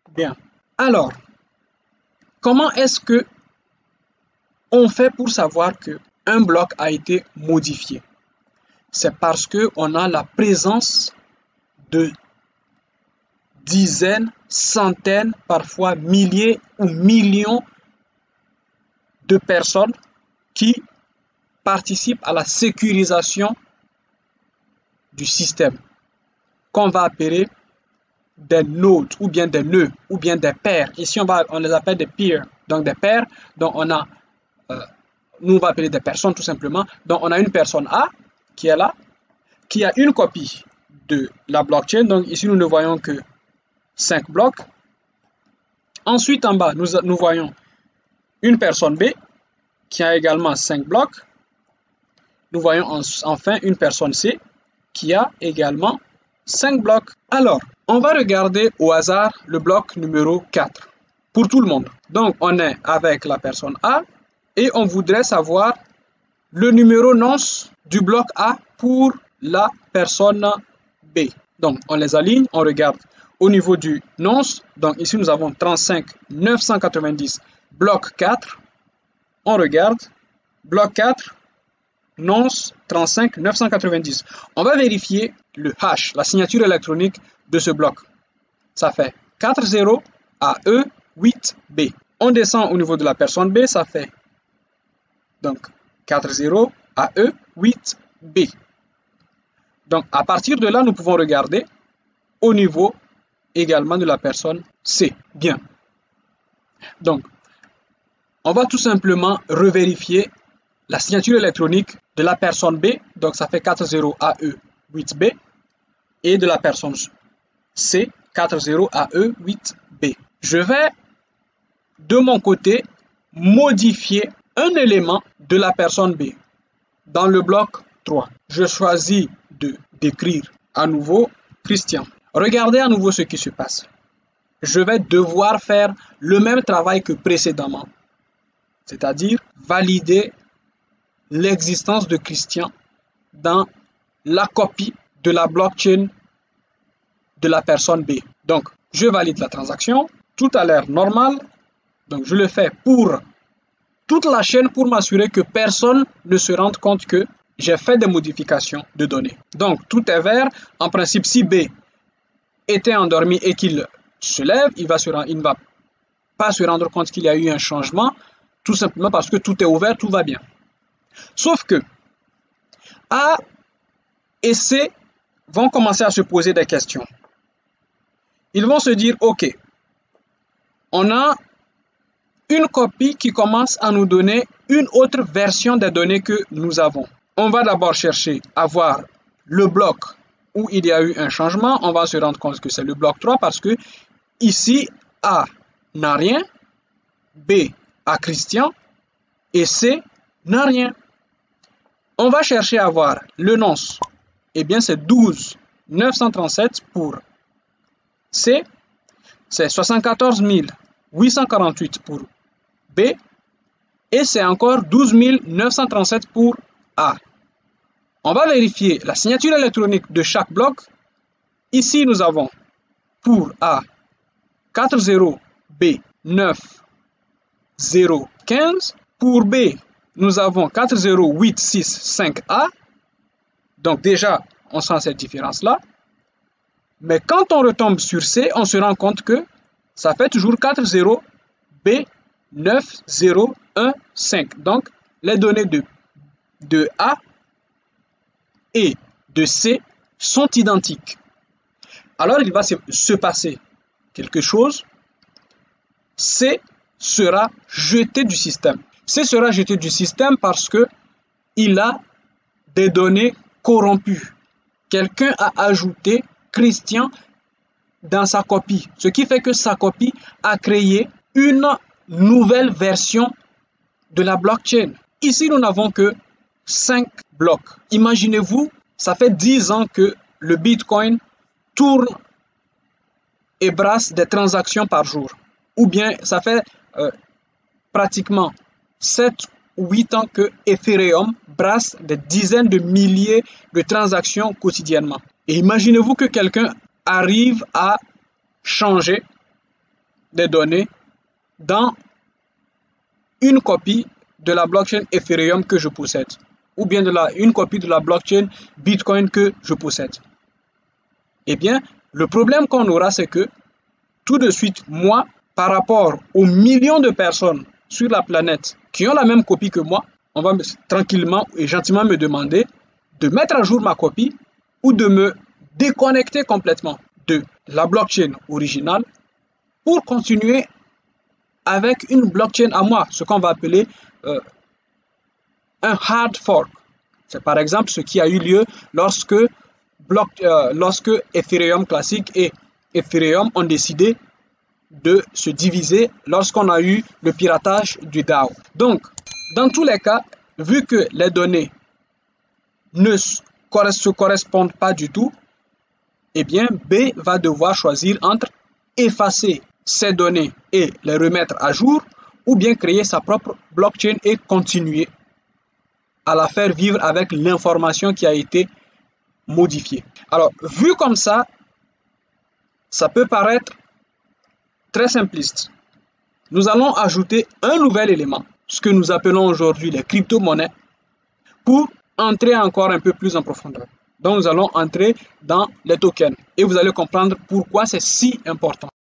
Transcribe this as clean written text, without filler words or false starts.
Bien. Alors, comment est-ce que on fait pour savoir que un bloc a été modifié? C'est parce que on a la présence de dizaines, centaines, parfois milliers ou millions de personnes qui participent à la sécurisation du système, qu'on va appeler des nodes ou bien des nœuds ou bien des paires. Ici, on les appelle des peers, donc des paires. Donc, nous on va appeler des personnes tout simplement. Donc, on a une personne A qui est là, qui a une copie de la blockchain. Donc, ici, nous ne voyons que 5 blocs. Ensuite, en bas, nous voyons une personne B qui a également 5 blocs. Nous voyons enfin une personne C qui a également 5 blocs. Alors, on va regarder au hasard le bloc numéro 4 pour tout le monde. Donc, on est avec la personne A et on voudrait savoir le numéro nonce du bloc A pour la personne B. Donc, on les aligne, on regarde au niveau du nonce. Donc, ici, nous avons 35 990, bloc 4. On regarde, bloc 4, nonce 35 990. On va vérifier le hash, la signature électronique de ce bloc. Ça fait 40 AE 8B. On descend au niveau de la personne B, ça fait donc 40 AE 8B. Donc à partir de là, nous pouvons regarder au niveau également de la personne C. Bien. Donc, on va tout simplement revérifier la signature électronique de la personne B, donc ça fait 40 AE 8B, et de la personne C, 40 AE 8B. Je vais de mon côté modifier un élément de la personne B dans le bloc 3. Je choisis d'écrire à nouveau Christian. Regardez à nouveau ce qui se passe. Je vais devoir faire le même travail que précédemment, c'est-à-dire valider l'existence de Christian dans la copie de la blockchain de la personne B. Donc, je valide la transaction, tout a l'air normal, donc je le fais pour toute la chaîne pour m'assurer que personne ne se rende compte que j'ai fait des modifications de données. Donc, tout est vert. En principe, si B était endormi et qu'il se lève, il ne va pas se rendre compte qu'il y a eu un changement, tout simplement parce que tout est ouvert, tout va bien. Sauf que A et C vont commencer à se poser des questions. Ils vont se dire, ok, on a une copie qui commence à nous donner une autre version des données que nous avons. On va d'abord chercher à voir le bloc où il y a eu un changement. On va se rendre compte que c'est le bloc 3 parce que ici, A n'a rien, B a Christian et C n'a rien. On va chercher à voir le nonce. Eh bien, c'est 12 937 pour C. C'est 74 848 pour B. Et c'est encore 12 937 pour A. On va vérifier la signature électronique de chaque bloc. Ici, nous avons pour A 40 B 9015. Pour B, nous avons 40865A. Donc déjà, on sent cette différence-là. Mais quand on retombe sur C, on se rend compte que ça fait toujours 40 B 9015. Donc, les données de A et de C sont identiques. Alors, il va se passer quelque chose. C sera jeté du système. C sera jeté du système parce que il a des données corrompues. Quelqu'un a ajouté Christian dans sa copie, ce qui fait que sa copie a créé une nouvelle version de la blockchain. Ici, nous n'avons que 5 blocs. Imaginez-vous, ça fait 10 ans que le Bitcoin tourne et brasse des transactions par jour. Ou bien, ça fait pratiquement 7 ou 8 ans que Ethereum brasse des dizaines de milliers de transactions quotidiennement. Et imaginez-vous que quelqu'un arrive à changer des données dans une copie de la blockchain Ethereum que je possède, ou bien une copie de la blockchain Bitcoin que je possède. Eh bien, le problème qu'on aura, c'est que tout de suite, moi, par rapport aux millions de personnes sur la planète qui ont la même copie que moi, on va tranquillement et gentiment me demander de mettre à jour ma copie ou de me déconnecter complètement de la blockchain originale pour continuer avec une blockchain à moi, ce qu'on va appeler un hard fork. C'est par exemple ce qui a eu lieu lorsque Ethereum classique et Ethereum ont décidé de se diviser lorsqu'on a eu le piratage du DAO. Donc, dans tous les cas, vu que les données ne se correspondent pas du tout, eh bien, B va devoir choisir entre effacer ces données et les remettre à jour ou bien créer sa propre blockchain et continuer à la faire vivre avec l'information qui a été modifiée. Alors, vu comme ça peut paraître très simpliste. Nous allons ajouter un nouvel élément, ce que nous appelons aujourd'hui les crypto-monnaies, pour entrer encore un peu plus en profondeur. Donc, nous allons entrer dans les tokens et vous allez comprendre pourquoi c'est si important.